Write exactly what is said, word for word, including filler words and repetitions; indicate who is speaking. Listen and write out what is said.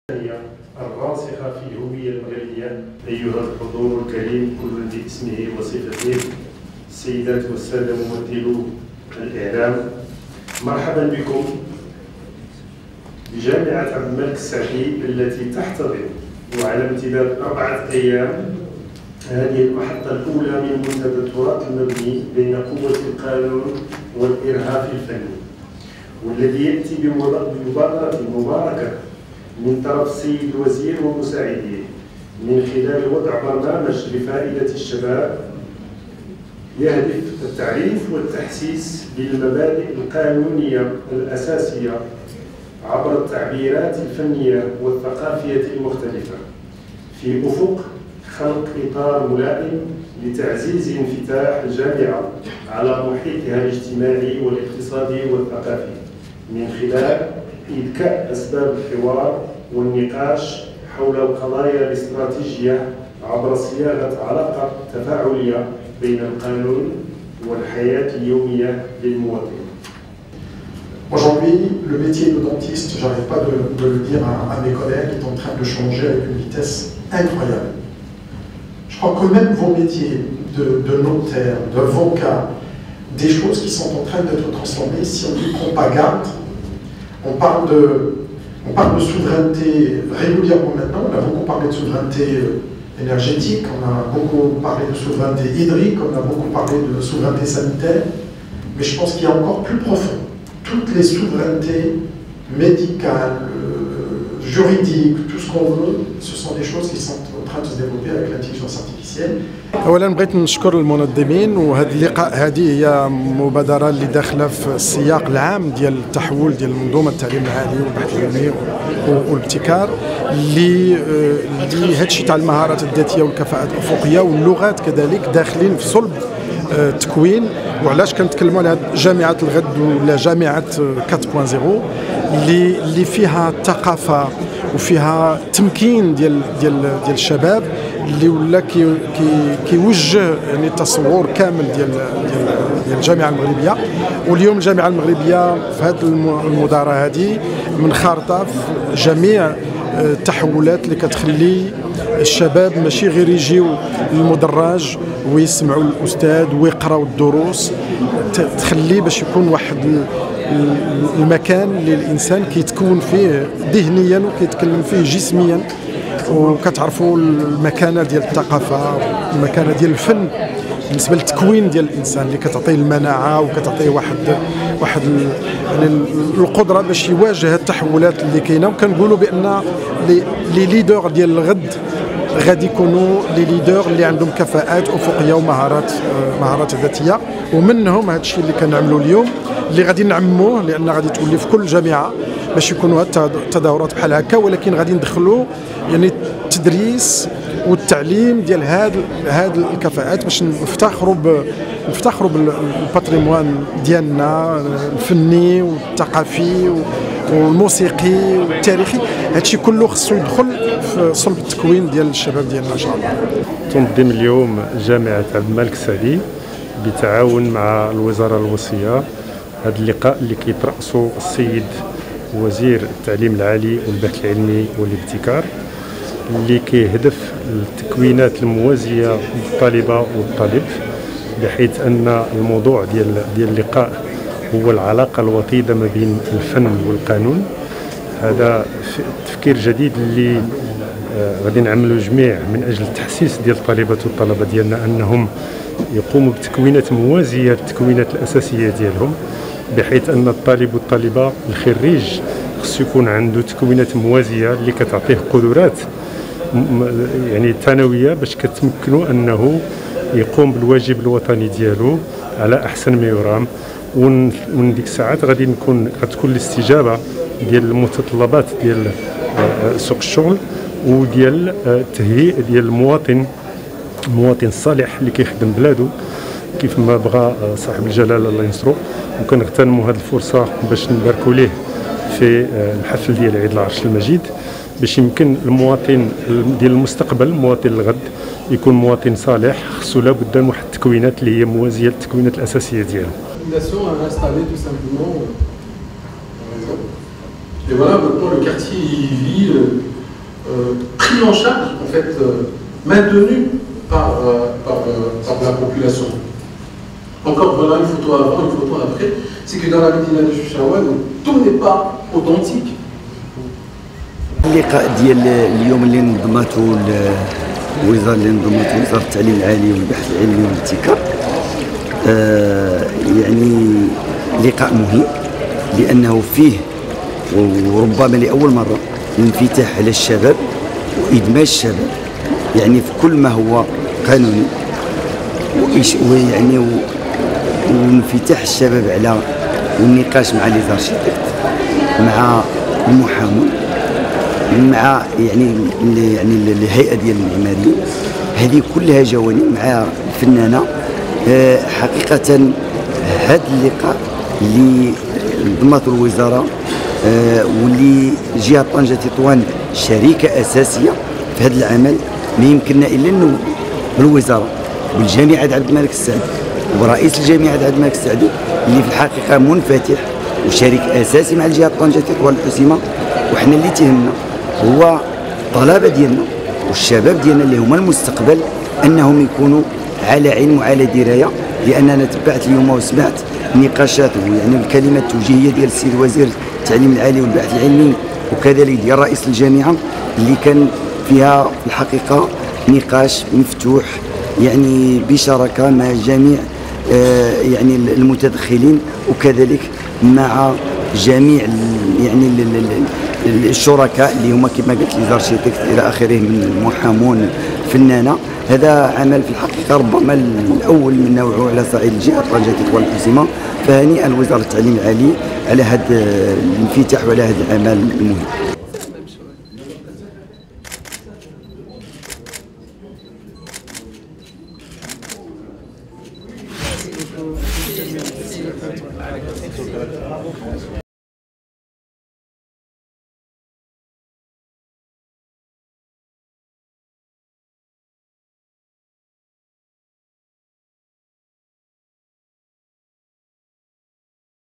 Speaker 1: الراسخة في الهوية المغربية. أيها الحضور الكريم كل باسمه وصفته، السيدات والسادة ممثلو الإعلام، مرحبا بكم بجامعة عبد الملك السعدي التي تحتضن وعلى امتداد أربعة أيام هذه المحطة الأولى من منتدى التراث المبني بين قوة القانون والإرهاف الفني، والذي يأتي بمبادرة مباركة من طرف السيد الوزير ومساعديه من خلال وضع برنامج لفائدة الشباب يهدف التعريف والتحسيس بالمبادئ القانونية الأساسية عبر التعبيرات الفنية والثقافية المختلفة، في أفق خلق إطار ملائم لتعزيز انفتاح الجامعة على محيطها الاجتماعي والاقتصادي والثقافي من خلال إذكاء أسباب الحوار والنقاش حول القضايا الاستراتيجية عبر صياغة علاقة تفاعلية بين القانون والحياة اليومية للمواطن.
Speaker 2: Aujourd'hui, le métier de dentiste, j'arrive pas de, de le dire à, à mes collègues, est en train de changer avec une vitesse incroyable. Je crois que même vos métiers de, de notaire, d'avocat, des choses qui sont en train d'être transformées, si on n'y prend pas garde, on parle de, on parle de souveraineté régulièrement maintenant, on a beaucoup parlé de souveraineté énergétique, on a beaucoup parlé de souveraineté hydrique, on a beaucoup parlé de souveraineté sanitaire, mais je pense qu'il y a encore plus profond. Toutes les souverainetés médicales, euh, juridiques, tout ce qu'on veut, ce sont des choses qui sont en train de se développer avec l'intelligence artificielle.
Speaker 3: اولا بغيت نشكر المنظمين، وهذا اللقاء هذه هي مبادره اللي داخله في السياق العام ديال التحول ديال منظومه التعليم العالي والبحث العلمي والابتكار، اللي اللي هادشي تاع المهارات الذاتيه والكفاءات الافقيه واللغات كذلك داخلين في صلب التكوين. وعلاش كنتكلموا على جامعه الغد ولا جامعه أربعة صفر اللي اللي فيها الثقافه وفيها تمكين ديال ديال ديال الشباب اللي ولا كي كي كيوجه يعني تصور كامل ديال ديال ديال الجامعه المغربيه. واليوم الجامعه المغربيه في هذه المداره هذه منخرطه في جميع التحولات اللي كتخلي الشباب ماشي غير يجيو للمدرج ويسمعوا الاستاذ ويقراوا الدروس، تخليه باش يكون واحد المكان اللي الانسان كيتكون فيه ذهنيا وكيتكلم فيه جسميا، وكتعرفوا المكانه ديال الثقافه، المكانه ديال الفن بالنسبه للتكوين ديال الانسان اللي كتعطيه المناعه وكتعطيه واحد واحد يعني القدره باش يواجه التحولات اللي كاينه. وكنقولوا بان لي ليدر ديال الغد غادي يكونوا لي ليدر اللي عندهم كفاءات افقيه ومهارات مهارات ذاتيه، ومنهم هذا الشيء اللي كنعملوا اليوم اللي غادي نعموه، لان غادي تولي في كل جامعه باش يكونوا التظاهرات بحال هكا، ولكن غادي ندخلوا يعني التدريس والتعليم ديال هاد هاد الكفاءات باش نفتخروا نفتخروا بالباتريموان ديالنا الفني والثقافي والموسيقي والتاريخي. هادشي كله خصو يدخل في صلب التكوين ديال الشباب ديالنا ان شاء الله.
Speaker 1: تنظم اليوم جامعة عبد الملك السعدي بالتعاون مع الوزارة الوصية هذا اللقاء اللي كيترأسه السيد وزير التعليم العالي والبحث العلمي والابتكار، اللي كيهدف للتكوينات الموازية للطالبة والطالب، بحيث أن الموضوع ديال ديال اللقاء هو العلاقة الوطيدة ما بين الفن والقانون. هذا تفكير جديد اللي غادي نعملوا جميع من أجل التحسيس ديال الطالبات والطلبة ديالنا أنهم يقوموا بتكوينات موازية للتكوينات الأساسية ديالهم، بحيث أن الطالب والطالبة الخريج خصو يكون عنده تكوينات موازية اللي كتعطيه قدرات يعني ثانوية باش كتمكنوا أنه يقوم بالواجب الوطني ديالو على أحسن ما يرام. ومن ديك الساعات غادي نكون غتكون الاستجابة ديال المتطلبات ديال سوق الشغل وديال التهيئ ديال المواطن المواطن الصالح اللي كيخدم بلادو كيف ما بغى صاحب الجلاله الله ينصرو. وكنغتنموا هذه الفرصه باش نباركوا ليه في الحفل ديال عيد العرش المجيد، باش يمكن المواطن ديال المستقبل المواطن الغد يكون مواطن صالح، خصو لابد من واحد التكوينات اللي هي موازيه للتكوينات الاساسيه ديالو.
Speaker 2: Et voilà, maintenant le quartier il vit euh, pris en charge, en fait, euh, maintenu par, euh, par, euh, par la population. Encore voilà une photo avant, une photo après, c'est que dans la Médina de Chouchaouane, tout n'est pas authentique.
Speaker 4: اللقاء ديال اليوم اللي نظمته الوزاره اللي نظمته وزاره التعليم العالي والبحث العلمي والابتكار آه يعني لقاء مهم لانه فيه وربما لاول مره الانفتاح على الشباب وادماج الشباب يعني في كل ما هو قانوني ويعني وانفتاح الشباب على والنقاش مع لي زارشيتكت مع المحامون مع يعني يعني الهيئه ديال المعماريين هذه كلها جوانب مع الفنانه حقيقه هذا اللقاء اللي نظمته الوزاره واللي جهه طنجة تطوان شريكه اساسيه في هذا العمل ما يمكننا الا ننوه بالوزاره بالجامعه عبد الملك السعدي ورئيس الجامعه عبد الملك السعدي اللي في الحقيقه منفتح وشريك اساسي مع الجهه طنجة تطوان الحسيمه وحنا اللي تهمنا هو الطلبه ديالنا والشباب ديالنا اللي هما المستقبل انهم يكونوا على علم وعلى درايه لاننا تبعت اليوم وسمعت نقاشات يعني الكلمات التوجيهيه ديال السيد وزير التعليم العالي والبحث العلمي وكذلك ديال رئيس الجامعه اللي كان فيها في الحقيقه نقاش مفتوح يعني بشراكه مع جميع آه يعني المتدخلين وكذلك مع جميع يعني الشركاء اللي هما كما قلت لي زارشيتكت الى اخره من المحامون فنانه. هذا عمل في الحقيقه ربما الاول من نوعه على صعيد الجهه طنجة تطوان الحسيمه فهنيئا لوزاره التعليم العالي على هذا الانفتاح وعلى هذا العمل المهم.